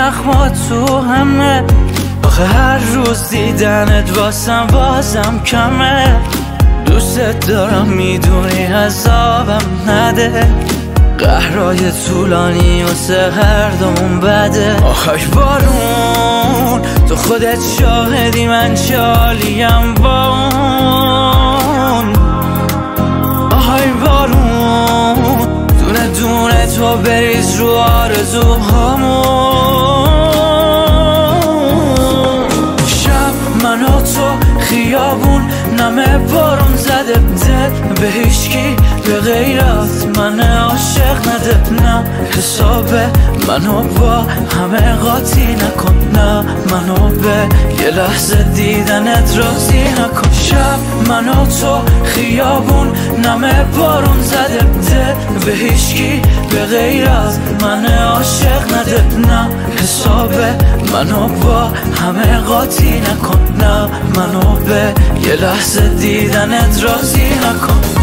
زخما تو همه، آخه هر روز دیدنت واسم بازم کمه. دوست دارم میدونی عذابم نده، قهرهای طولانی واسه هر دومون بده. آخش بارون تو خودت شاهدی من چالیم با اون. آهای بارون دونه دونه تو بریز رو آرزوهامون. شب من و تو خیابون نمه بارون زده، دل به هیچکی به غیرت من عاشق نده. نه حسابه منو با همه قاطی نکن، نه منو به یه لحظه دیدنت راضی نکن. شب من و تو خیابون نمه بارون زده، دل به هیچکی به غیرت من عاشق نده. نه حسابه منو با همه قاطی نکن، نه منو به یه لحظه دیدنت راضی نکن.